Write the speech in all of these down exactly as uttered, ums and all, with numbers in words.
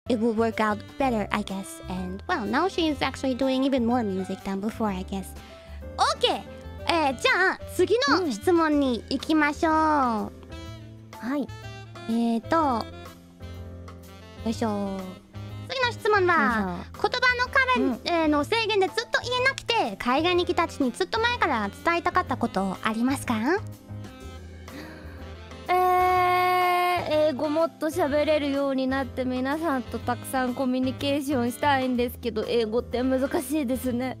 it will work out better, I guess. And well, now she is actually doing even more music than before, I guess. OK! えー、じゃあ次の質問に行きましょう。 はい。 えーと、よいしょ。次の質問は、言葉の壁、えー、の制限でずっと言えなくて、海外に来たちにずっと前から伝えたかったことありますか？ えー、英語もっと喋れるようになって皆さんとたくさんコミュニケーションしたいんですけど、英語って難しいですね。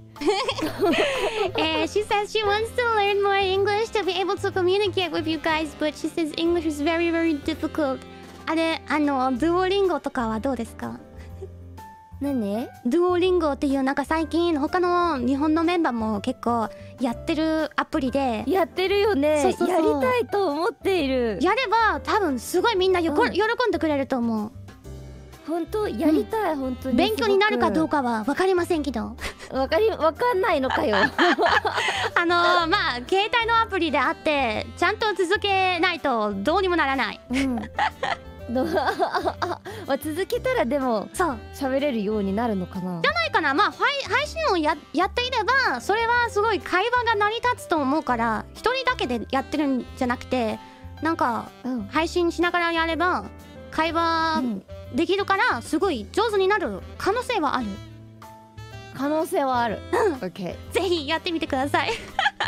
uh, she says she wants to learn more English to be able to communicate with you guys, but she says English is very, very difficult. あれ、あの、Duolingo とかはどうですか？ 何？ Duolingo っていうなんか最近他の日本のメンバーも結構やってるアプリでやってるよね。そうそうそう、やりたいと思っている。 やれば多分すごいみんなよこ、うん、喜んでくれると思う。 本当やりたい、うん、本当に勉強になるかどうかは分かりませんけどわかりわかんないのかよ。 あのー、まあ携帯のアプリであってちゃんと続けないとどうにもならない、うんど続けたらでもそう喋れるようになるのかな。 じゃないかな。まあ配信を や, やっていればそれはすごい会話が成り立つと思うから一人だけでやってるんじゃなくてなんか、うん、配信しながらやれば会話できるからすごい上手になる可能性はある。 可能性はある。 うん。 OK。 ぜひやってみてください。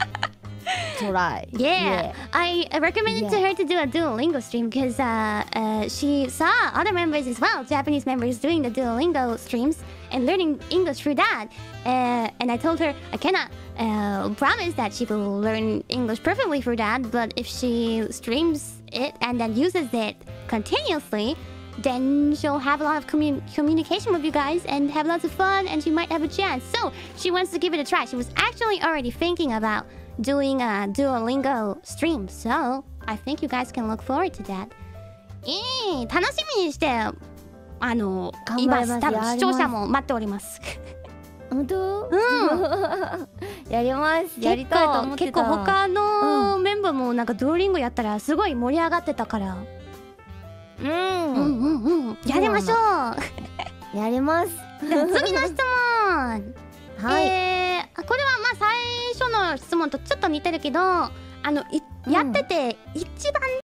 Try. Yeah, yeah. I recommended yeah. to her to do a Duolingo stream because uh, uh, she saw other members as well, Japanese members doing the Duolingo streams and learning English through that. Uh, and I told her I cannot uh, promise that she will learn English perfectly through that, but if she streams it and then uses it continuously, then she'll have a lot of commun communication with you guys and have lots of fun and she might have a chance. So she wants to give it a try. She was actually already thinking about doing a Duolingo stream, so I think you guys can look forward to that. えー、楽しみにしてあのいます。多分視聴者も待っております。 本当？ うん。 やります。やりたいと思ってた。 結構他のメンバーもなんかDuolingoやったらすごい盛り上がってたから。 うん。うんうんうん。やりましょう。やります。 次の質問。 はい。 えー、これはまあ最初の質問とちょっと似てるけど、あのいやってて一番